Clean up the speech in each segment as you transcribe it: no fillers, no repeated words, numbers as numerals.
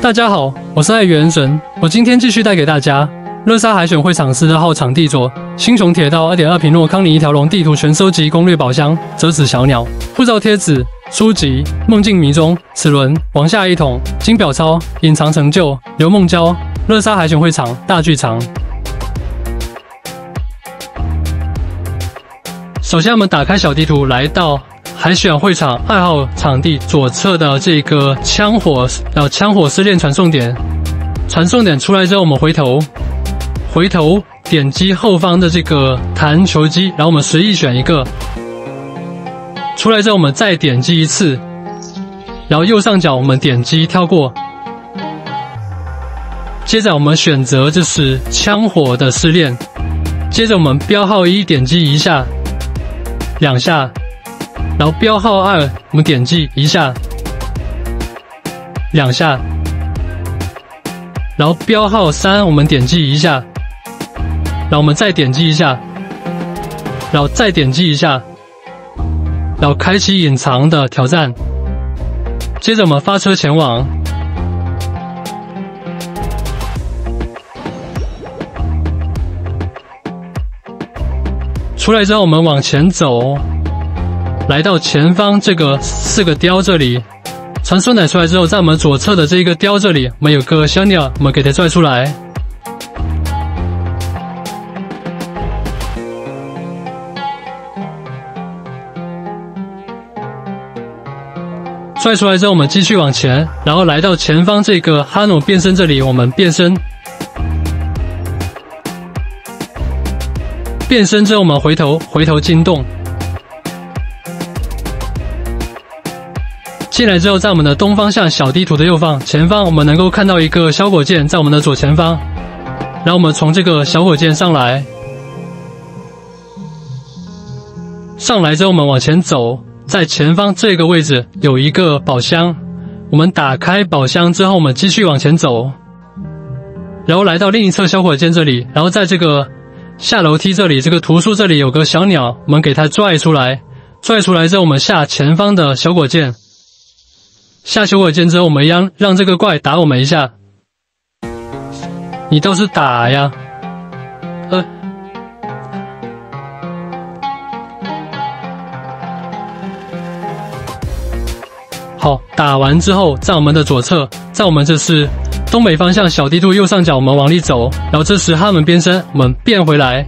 大家好，我是爱元神，我今天继续带给大家乐沙海选会场12号场地左星穹铁道 2.2 平诺康宁一条龙地图全收集攻略宝箱折纸小鸟护照贴纸书籍梦境迷踪齿轮往下一桶金表钞隐藏成就刘梦娇乐沙海选会场大剧场。首先我们打开小地图，来到海选会场2号场地左侧的这个枪火试炼传送点。传送点出来之后，我们回头点击后方的这个弹球机，然后我们随意选一个。出来之后，我们再点击一次，然后右上角我们点击跳过。接着我们选择就是枪火的试炼，接着我们标号1点击一下、2下。然后标号2，我们点击一下、2下，然后标号3，我们点击一下，然后我们再点击一下，然后再点击一下，然后开启隐藏的挑战。接着我们发车前往。出来之后，我们往前走。来到前方这个4个雕这里，传送带出来之后，在我们左侧的这个雕这里，我们有个小鸟，我们给它拽出来。拽出来之后，我们继续往前，然后来到前方这个哈努变身这里，我们变身。变身之后，我们回头进洞。进来之后，在我们的东方向小地图的右方前方，我们能够看到一个小火箭在我们的左前方，然后我们从这个小火箭上来，之后我们往前走，在前方这个位置有一个宝箱，我们打开宝箱之后，我们继续往前走，然后来到另一侧小火箭这里，然后在这个下楼梯这里，这个图书这里有个小鸟，我们给它拽出来之后，我们下前方的小火箭。下小火箭之后，我们让这个怪打我们一下。你倒是打呀！好，打完之后，在我们的左侧，在我们这是东北方向小地图右上角，我们往里走，然后这时哈们变身，我们变回来。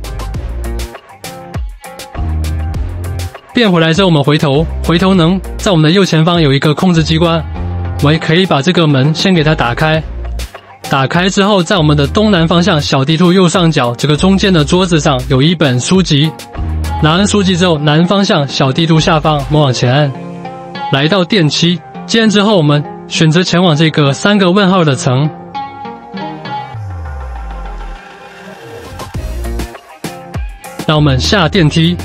变回来之后，我们回头能在我们的右前方有一个控制机关，我们可以把这个门先给它打开。打开之后，在我们的东南方向小地图右上角这个中间的桌子上有一本书籍，拿完书籍之后，南方向小地图下方我们往前按，来到电梯，接按之后，我们选择前往这个3个问号的层。让我们下电梯。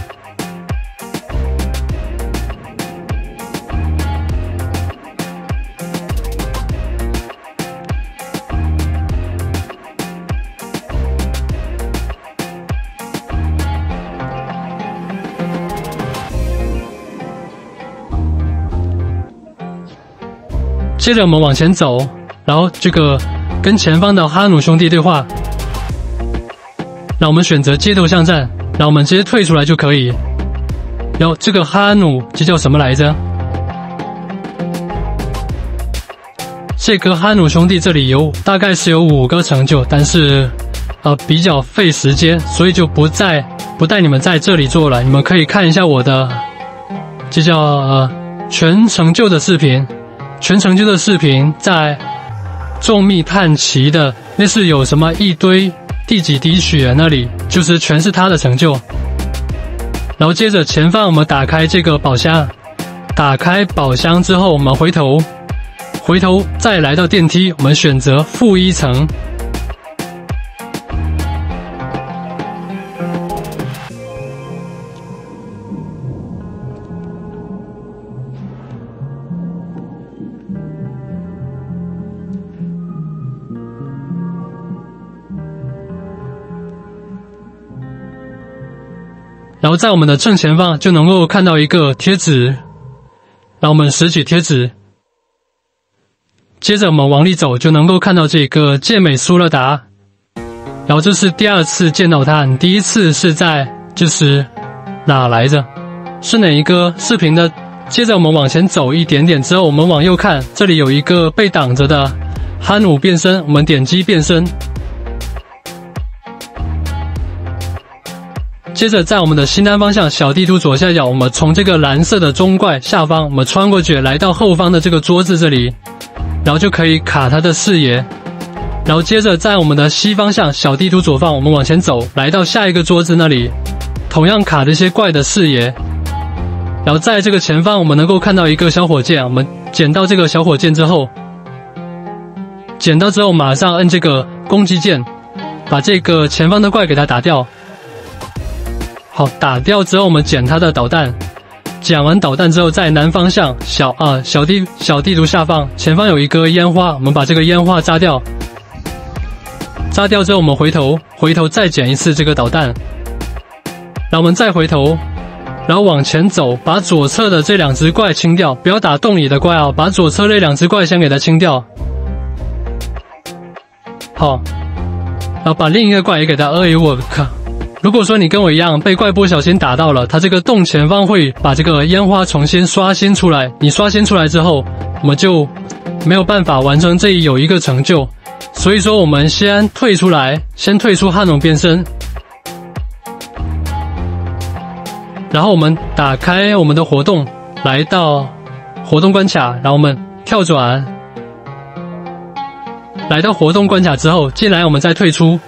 接着我们往前走，然后这个跟前方的哈努兄弟对话，让我们选择街头巷战，然后我们直接退出来就可以。然后这个哈努这叫什么来着？这个哈努兄弟这里大概是有5个成就，但是比较费时间，所以就不带你们在这里做了。你们可以看一下我的这叫全成就的视频。全成就的视频在众密探奇的那是有什么一堆第几滴血那里，就是全是他的成就。然后接着前方我们打开这个宝箱，打开宝箱之后，我们回头再来到电梯，我们选择负1层。然后在我们的正前方就能够看到一个贴纸，让我们拾取贴纸， 接着我们往里走，就能够看到这个健美苏乐达。然后这是第二次见到他，第一次是在就是哪来着？是哪一个视频的？接着我们往前走一点点之后，我们往右看，这里有一个被挡着的汉武变身，我们点击变身。接着在我们的西南方向小地图左下角，我们从这个蓝色的中怪下方，我们穿过去来到后方的这个桌子这里，然后就可以卡它的视野。然后接着在我们的西方向小地图左方，我们往前走，来到下一个桌子那里，同样卡这些怪的视野。然后在这个前方，我们能够看到一个小火箭，我们捡到这个小火箭之后，捡到之后马上摁这个攻击键，把这个前方的怪给它打掉。好，打掉之后我们捡它的导弹，捡完导弹之后，在南方向小地图下方前方有一个烟花，我们把这个烟花扎掉。扎掉之后，我们回头再捡一次这个导弹，然后我们再回头，然后往前走，把左侧的这2只怪清掉，不要打洞里的怪啊，把左侧那2只怪先给它清掉。好，然后把另一个怪也给它work。如果说你跟我一样被怪不小心打到了，它这个洞前方会把这个烟花重新刷新出来，你刷新出来之后，我们就没有办法完成这有一个成就。所以说我们先退出来，先退出汉龙变身，然后我们打开我们的活动，来到活动关卡，然后我们跳转，来到活动关卡之后，进来我们再退出。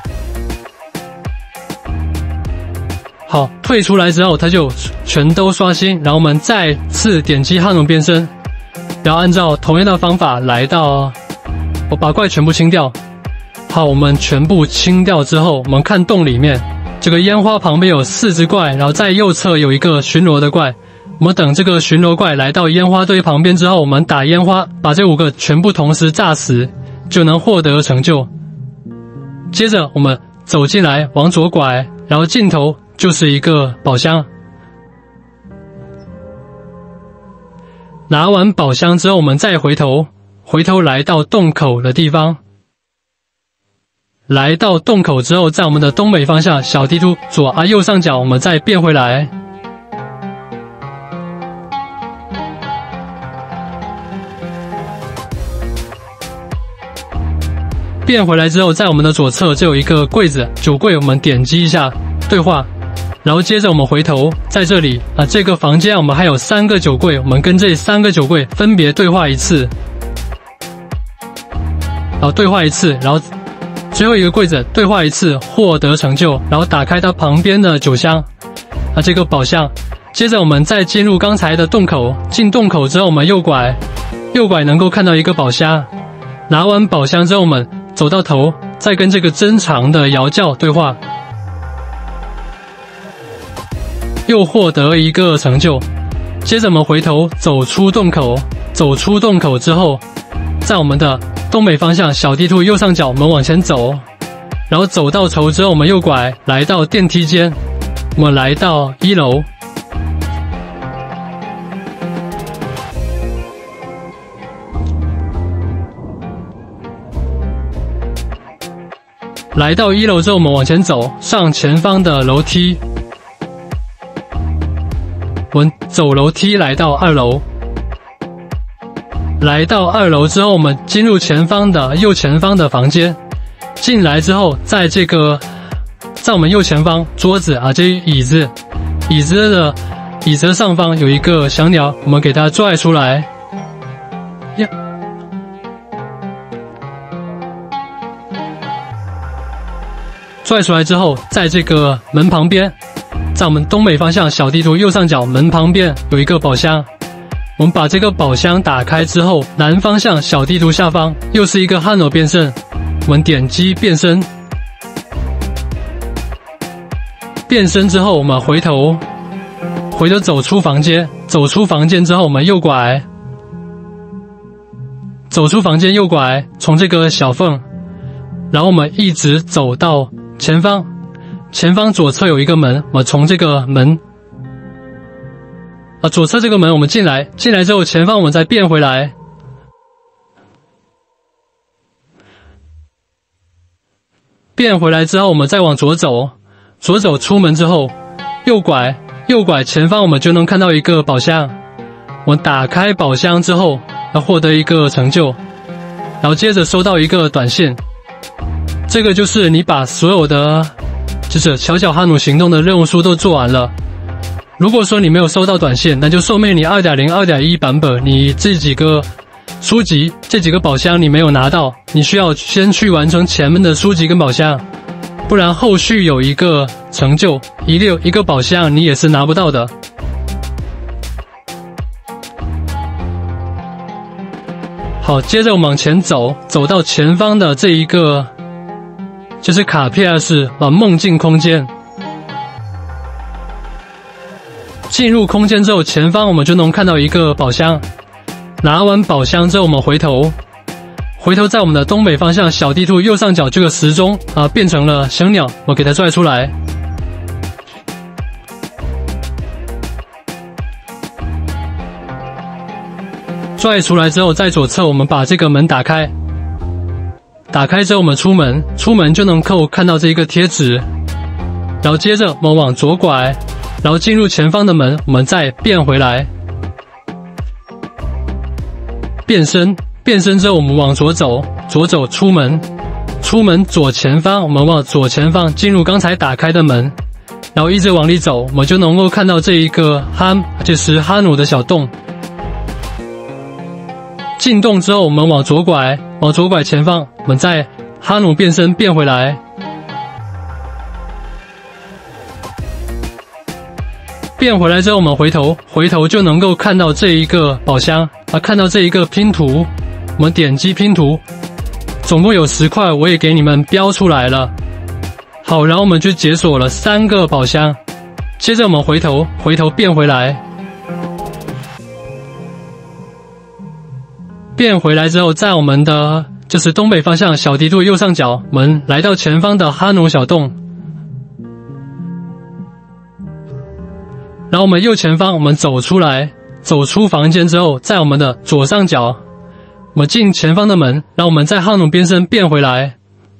好，退出来之后它就全都刷新，然后我们再次点击汉龙变身，然后按照同样的方法来到，我把怪全部清掉。好，我们全部清掉之后，我们看洞里面，这个烟花旁边有4只怪，然后在右侧有一个巡逻的怪。我们等这个巡逻怪来到烟花堆旁边之后，我们打烟花，把这5个全部同时炸死，就能获得成就。接着我们走进来，往左拐，然后尽头就是一个宝箱。拿完宝箱之后，我们再回头来到洞口的地方。来到洞口之后，在我们的东北方向小地图右上角，我们再变回来。变回来之后，在我们的左侧就有一个柜子，酒柜，我们点击一下对话，然后接着我们回头，在这里这个房间我们还有3个酒柜，我们跟这3个酒柜分别对话一次，然后对话一次，然后最后一个柜子对话一次，获得成就，然后打开它旁边的酒箱这个宝箱。接着我们再进入刚才的洞口，进洞口之后我们右拐能够看到一个宝箱。拿完宝箱之后，我们走到头，再跟这个珍藏的窑窖对话，又获得一个成就。接着我们回头走出洞口，之后，在我们的东北方向小地图右上角，我们往前走，然后走到头之后，我们右拐来到电梯间，我们来到1楼。来到1楼之后，我们往前走，上前方的楼梯，我们走楼梯来到2楼。来到2楼之后，我们进入右前方的房间。进来之后，在我们右前方桌子这椅子的上方有一个小鸟，我们给它拽出来。拽出来之后，在这个门旁边，在我们东北方向小地图右上角门旁边有一个宝箱。我们把这个宝箱打开之后，南方向小地图下方又是一个汉罗变身，我们点击变身。变身之后，我们回头走出房间，走出房间之后，我们右拐，走出房间右拐，从这个小缝，然后我们一直走到前方左侧有一个门，我们从这个门左侧这个门我们进来之后，前方我们再变回来， 变回来之后，我们再往左走，左走出门之后，右拐，右拐前方我们就能看到一个宝箱。我们打开宝箱之后，要获得一个成就，然后接着收到一个短信。这个就是你把所有的就是小小哈努行动的任务书都做完了。如果说你没有收到短信，那就说明你 2.0、2.1 版本你这几个书籍这几个宝箱你没有拿到，你需要先去完成前面的书籍跟宝箱，不然后续有一个成就一个宝箱你也是拿不到的。好，接着我们往前走，走到前方的这一个就是卡片是梦境空间。进入空间之后，前方我们就能看到一个宝箱。拿完宝箱之后，我们回头在我们的东北方向小地图右上角这个时钟变成了小鸟，我给它拽出来。拽出来之后，在左侧我们把这个门打开。打开之后我们出门就能够看到这一个贴纸，然后接着我们往左拐，然后进入前方的门，我们再变回来。变身之后我们往左走出门左前方，我们往左前方进入刚才打开的门，然后一直往里走，我们就能够看到这一个就是哈努的小洞。进洞之后我们往左拐前方，我们再哈努变身变回来。变回来之后我们回头就能够看到这一个宝箱看到这一个拼图，我们点击拼图，总共有10块，我也给你们标出来了。好，然后我们就解锁了3个宝箱。接着我们回头变回来。变回来之后，在我们的就是东北方向小地图右上角，我们来到前方的哈努小洞，然后我们右前方我们走出房间之后，在我们的左上角我们进前方的门，然后我们在哈努变身变回来。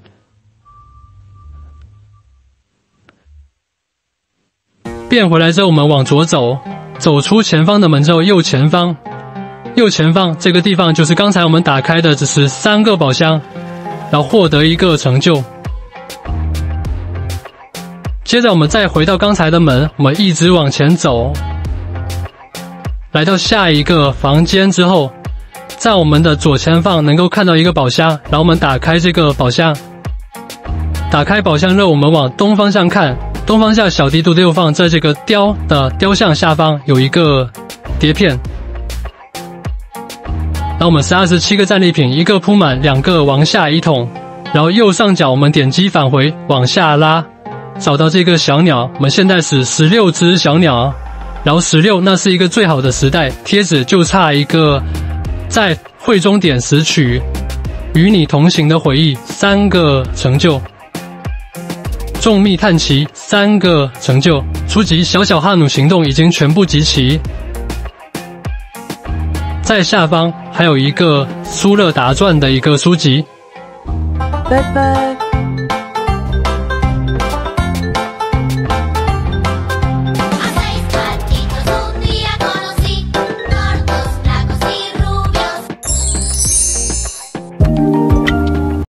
变回来之后我们往左走出前方的门之后，右前方这个地方就是刚才我们打开的只是3个宝箱，然后获得一个成就。接着我们再回到刚才的门，我们一直往前走，来到下一个房间之后，在我们的左前方能够看到一个宝箱，然后我们打开这个宝箱。打开宝箱之后我们往东方向看，东方向小地图的右方，在这个雕的雕像下方有一个碟片，然后我们是27个战利品，1个铺满，2个往下一桶，然后右上角我们点击返回往下拉，找到这个小鸟，我们现在是16只小鸟，然后16那是一个最好的时代，贴纸就差一个在会中点拾取与你同行的回忆3个成就，众蜜探奇3个成就，初级小小哈努行动已经全部集齐。在下方还有一个苏勒达传的一个书籍。拜拜。